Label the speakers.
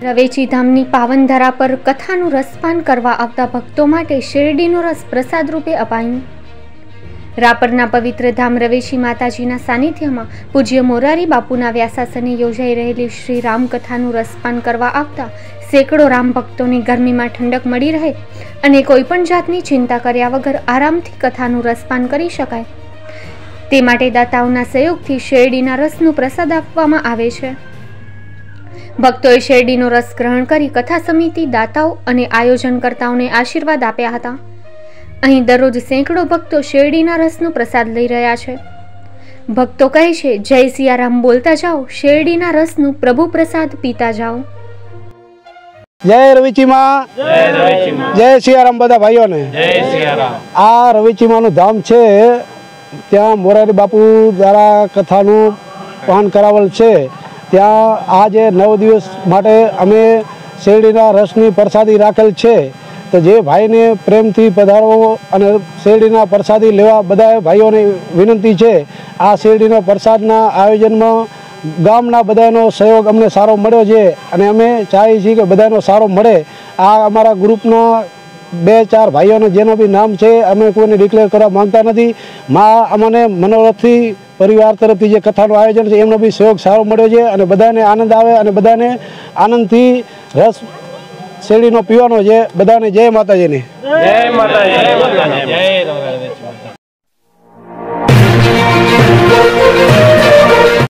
Speaker 1: રવેચી ધામની પાવન ધરા પર કથાનું રસપાન કરવા આવતા ભક્તો માટે શેરડીનો રસ પ્રસાદ રૂપે અપાયું। રાપરના પવિત્ર ધામ રવેચી માતાજીના સાનિધ્યમાં પૂજ્ય મોરારી બાપુના વ્યાસાસને યોજાઈ રહેલી શ્રી રામ કથાનું રસપાન કરવા આવતા સેંકડો રામ ભક્તોની ગરમીમાં ઠંડક મળી રહે અને કોઈપણ જાતની ચિંતા કર્યા વગર આરામથી કથાનું રસપાન કરી શકાય તે માટે દાતાઓના સહયોગથી શેરડીના રસનું પ્રસાદ આપવામાં આવે છે। ભક્તોએ શેરડીનો રસ ગ્રહણ કરી કથા સમિતિ, દાતાઓ અને આયોજનકર્તાઓને આશીર્વાદ આપ્યા હતા। અહીં દરરોજ સેંકડો ભક્તો શેરડીના રસનો પ્રસાદ લઈ રહ્યા છે। ભક્તો કહે છે, જય સિયારામ બોલતા જાઓ, શેરડીના રસનું પ્રભુ પ્રસાદ પીતા જાઓ।
Speaker 2: જય રવેચીમાં, જય સિયારામ બધા ભાઈઓને। આ રવેચીમાંનું ધામ છે, ત્યાં મોરારી બાપુ દ્વારા કથાનું પાન કરાવેલ છે। ત્યાં આજે 9 દિવસ માટે અમે શેરડીના રસની પ્રસાદી રાખેલ છે। તો જે ભાઈને પ્રેમથી પધારો અને શેરડીના પ્રસાદી લેવા બધા ભાઈઓને વિનંતી છે। આ શેરડીના પ્રસાદના આયોજનમાં ગામના બધાનો સહયોગ અમને સારો મળ્યો છે અને અમે ચાહીએ છીએ કે બધાનો સારો મળે। આ અમારા ગ્રુપના 2-4 ભાઈઓને જેનો બી નામ છે અમે કોઈને ડિક્લેર કરવા માંગતા નથી। અમને મનોરથથી પરિવાર તરફથી જે કથાનું આયોજન છે એમનો બી સહયોગ સારો મળ્યો છે અને બધાને આનંદ આવે અને બધાને આનંદથી રસ શેરડીનો પીવાનો છે। બધાને જય માતાજીની।
Speaker 3: જય માતાજી।